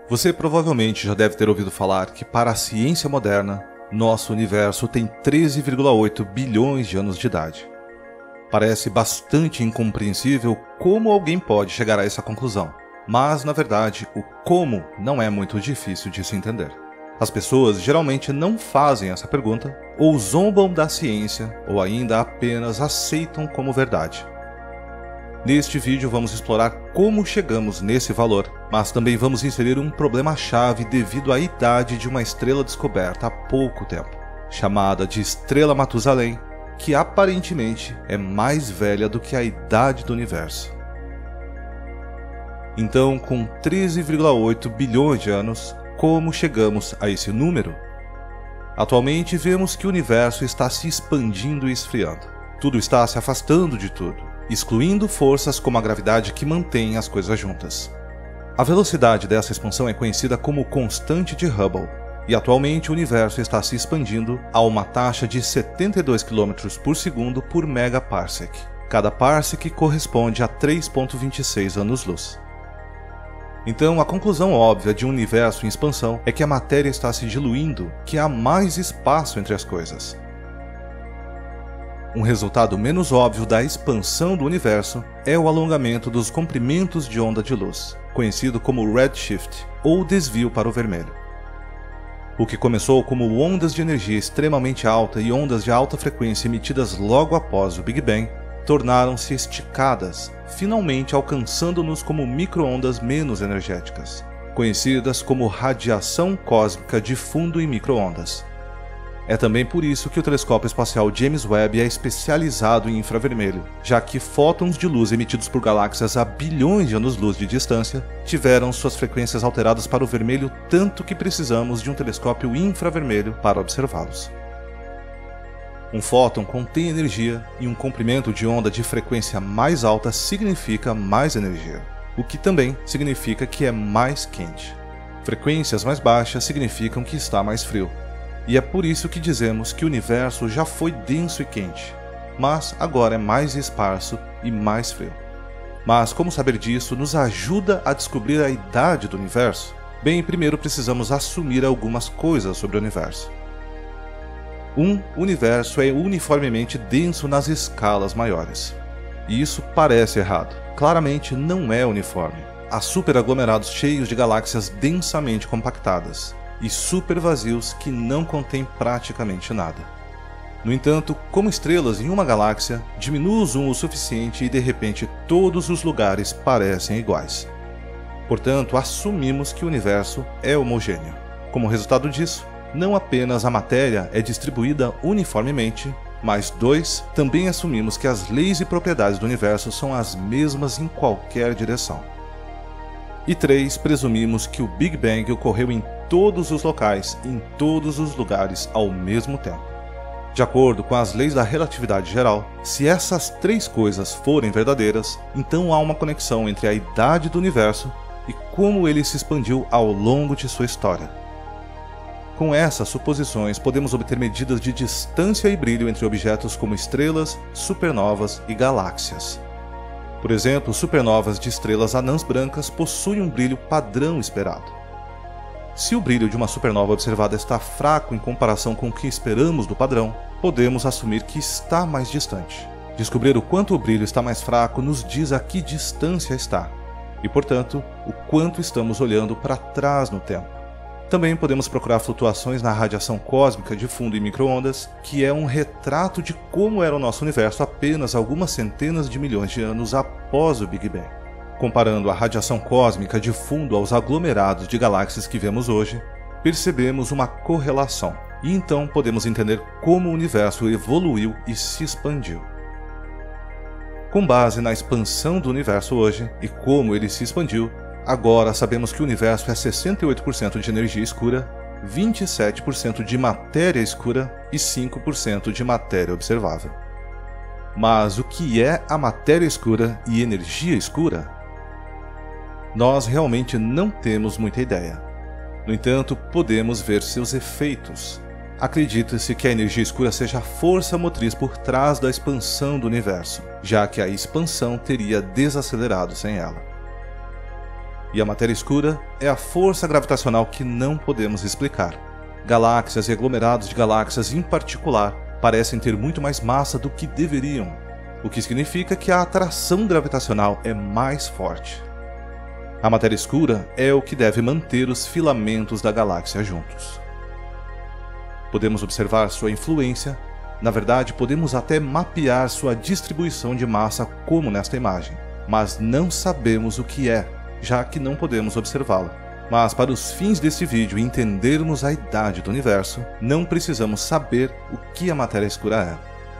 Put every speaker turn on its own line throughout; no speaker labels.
Você provavelmente já deve ter ouvido falar que, para a ciência moderna, nosso universo tem 13,8 bilhões de anos de idade. Parece bastante incompreensível como alguém pode chegar a essa conclusão, mas, na verdade, o como não é muito difícil de se entender. As pessoas geralmente não fazem essa pergunta, ou zombam da ciência, ou ainda apenas aceitam como verdade. Neste vídeo vamos explorar como chegamos nesse valor, mas também vamos inserir um problema-chave devido à idade de uma estrela descoberta há pouco tempo, chamada de Estrela Matusalém, que aparentemente é mais velha do que a idade do universo. Então, com 13,8 bilhões de anos, como chegamos a esse número? Atualmente vemos que o universo está se expandindo e esfriando. Tudo está se afastando de tudo, excluindo forças como a gravidade que mantém as coisas juntas. A velocidade dessa expansão é conhecida como constante de Hubble, e atualmente o universo está se expandindo a uma taxa de 72 km por segundo por megaparsec. Cada parsec corresponde a 3,26 anos-luz. Então, a conclusão óbvia de um universo em expansão é que a matéria está se diluindo, que há mais espaço entre as coisas. Um resultado menos óbvio da expansão do universo é o alongamento dos comprimentos de onda de luz, conhecido como redshift, ou desvio para o vermelho. O que começou como ondas de energia extremamente alta e ondas de alta frequência emitidas logo após o Big Bang, tornaram-se esticadas, finalmente alcançando-nos como micro-ondas menos energéticas, conhecidas como radiação cósmica de fundo em micro-ondas. É também por isso que o telescópio espacial James Webb é especializado em infravermelho, já que fótons de luz emitidos por galáxias a bilhões de anos-luz de distância tiveram suas frequências alteradas para o vermelho tanto que precisamos de um telescópio infravermelho para observá-los. Um fóton contém energia e um comprimento de onda de frequência mais alta significa mais energia, o que também significa que é mais quente. Frequências mais baixas significam que está mais frio. E é por isso que dizemos que o universo já foi denso e quente, mas agora é mais esparso e mais frio. Mas como saber disso nos ajuda a descobrir a idade do universo? Bem, primeiro precisamos assumir algumas coisas sobre o universo. O universo é uniformemente denso nas escalas maiores. E isso parece errado. Claramente não é uniforme. Há superaglomerados cheios de galáxias densamente compactadas e supervazios que não contêm praticamente nada. No entanto, como estrelas em uma galáxia, diminua o zoom o suficiente e de repente todos os lugares parecem iguais. Portanto, assumimos que o universo é homogêneo. Como resultado disso, não apenas a matéria é distribuída uniformemente, mas também assumimos que as leis e propriedades do universo são as mesmas em qualquer direção. E presumimos que o Big Bang ocorreu em todos os locais, em todos os lugares ao mesmo tempo. De acordo com as leis da relatividade geral, se essas três coisas forem verdadeiras, então há uma conexão entre a idade do universo e como ele se expandiu ao longo de sua história. Com essas suposições, podemos obter medidas de distância e brilho entre objetos como estrelas, supernovas e galáxias. Por exemplo, supernovas de estrelas anãs brancas possuem um brilho padrão esperado. Se o brilho de uma supernova observada está fraco em comparação com o que esperamos do padrão, podemos assumir que está mais distante. Descobrir o quanto o brilho está mais fraco nos diz a que distância está, e, portanto, o quanto estamos olhando para trás no tempo. Também podemos procurar flutuações na radiação cósmica de fundo em micro-ondas, que é um retrato de como era o nosso universo apenas algumas centenas de milhões de anos após o Big Bang. Comparando a radiação cósmica de fundo aos aglomerados de galáxias que vemos hoje, percebemos uma correlação, e então podemos entender como o universo evoluiu e se expandiu. Com base na expansão do universo hoje e como ele se expandiu, agora sabemos que o universo é 68% de energia escura, 27% de matéria escura e 5% de matéria observável. Mas o que é a matéria escura e energia escura? Nós realmente não temos muita ideia. No entanto, podemos ver seus efeitos. Acredita-se que a energia escura seja a força motriz por trás da expansão do universo, já que a expansão teria desacelerado sem ela. E a matéria escura é a força gravitacional que não podemos explicar. Galáxias e aglomerados de galáxias em particular parecem ter muito mais massa do que deveriam, o que significa que a atração gravitacional é mais forte. A matéria escura é o que deve manter os filamentos da galáxia juntos. Podemos observar sua influência, na verdade podemos até mapear sua distribuição de massa como nesta imagem, mas não sabemos o que é, já que não podemos observá-la. Mas para os fins desse vídeo entendermos a idade do universo, não precisamos saber o que a matéria escura é.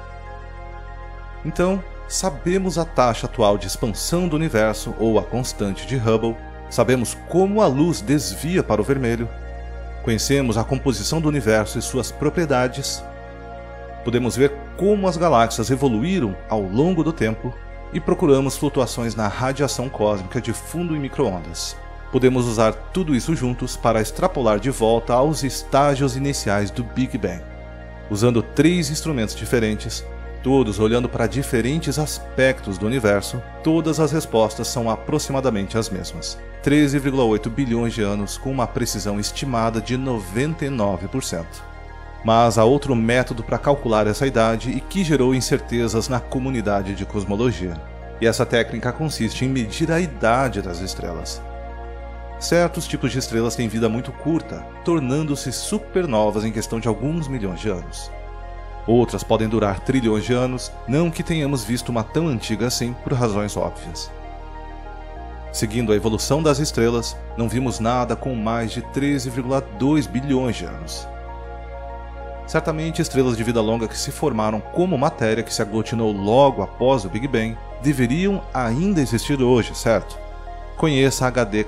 Então, sabemos a taxa atual de expansão do universo, ou a constante de Hubble, sabemos como a luz desvia para o vermelho, conhecemos a composição do universo e suas propriedades, podemos ver como as galáxias evoluíram ao longo do tempo e procuramos flutuações na radiação cósmica de fundo e micro-ondas. Podemos usar tudo isso juntos para extrapolar de volta aos estágios iniciais do Big Bang. Usando 3 instrumentos diferentes, todos olhando para diferentes aspectos do universo, todas as respostas são aproximadamente as mesmas. 13,8 bilhões de anos com uma precisão estimada de 99%. Mas há outro método para calcular essa idade e que gerou incertezas na comunidade de cosmologia. E essa técnica consiste em medir a idade das estrelas. Certos tipos de estrelas têm vida muito curta, tornando-se supernovas em questão de alguns milhões de anos. Outras podem durar trilhões de anos, não que tenhamos visto uma tão antiga assim por razões óbvias. Seguindo a evolução das estrelas, não vimos nada com mais de 13,2 bilhões de anos. Certamente estrelas de vida longa que se formaram como matéria que se aglutinou logo após o Big Bang deveriam ainda existir hoje, certo? Conheça a HD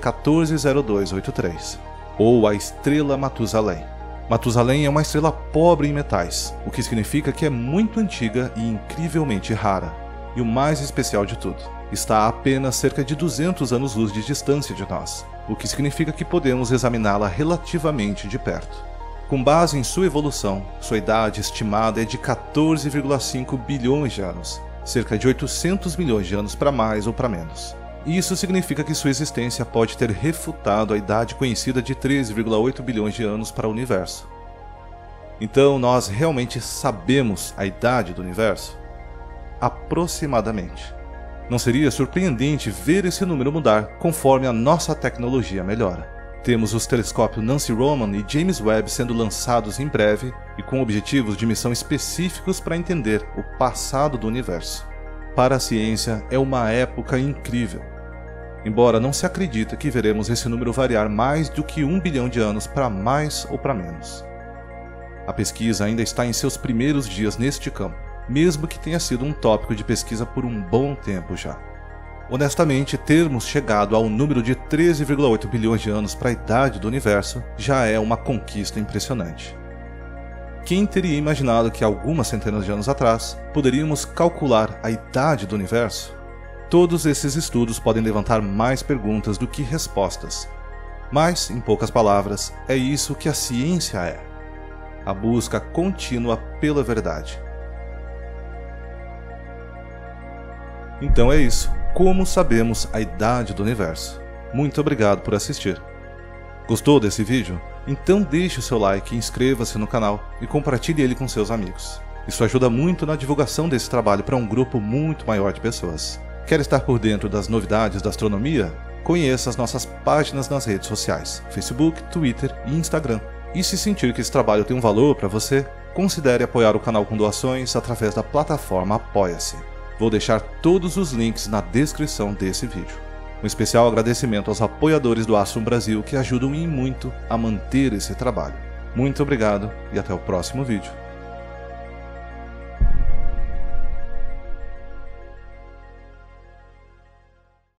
140283, ou a estrela Matusalém. Matusalém é uma estrela pobre em metais, o que significa que é muito antiga e incrivelmente rara. E o mais especial de tudo, está a apenas cerca de 200 anos-luz de distância de nós, o que significa que podemos examiná-la relativamente de perto. Com base em sua evolução, sua idade estimada é de 14,5 bilhões de anos, cerca de 800 milhões de anos para mais ou para menos. Isso significa que sua existência pode ter refutado a idade conhecida de 13,8 bilhões de anos para o universo. Então nós realmente sabemos a idade do universo? Aproximadamente. Não seria surpreendente ver esse número mudar conforme a nossa tecnologia melhora. Temos os telescópios Nancy Roman e James Webb sendo lançados em breve e com objetivos de missão específicos para entender o passado do universo. Para a ciência é uma época incrível. Embora não se acredite que veremos esse número variar mais do que 1 bilhão de anos para mais ou para menos. A pesquisa ainda está em seus primeiros dias neste campo, mesmo que tenha sido um tópico de pesquisa por um bom tempo já. Honestamente, termos chegado ao número de 13,8 bilhões de anos para a idade do universo já é uma conquista impressionante. Quem teria imaginado que algumas centenas de anos atrás poderíamos calcular a idade do universo? Todos esses estudos podem levantar mais perguntas do que respostas. Mas, em poucas palavras, é isso que a ciência é: a busca contínua pela verdade. Então é isso. Como sabemos a idade do universo? Muito obrigado por assistir. Gostou desse vídeo? Então deixe o seu like, inscreva-se no canal e compartilhe ele com seus amigos. Isso ajuda muito na divulgação desse trabalho para um grupo muito maior de pessoas. Quer estar por dentro das novidades da astronomia? Conheça as nossas páginas nas redes sociais, Facebook, Twitter e Instagram. E se sentir que esse trabalho tem um valor para você, considere apoiar o canal com doações através da plataforma Apoia-se. Vou deixar todos os links na descrição desse vídeo. Um especial agradecimento aos apoiadores do Astrum Brasil que ajudam em muito a manter esse trabalho. Muito obrigado e até o próximo vídeo.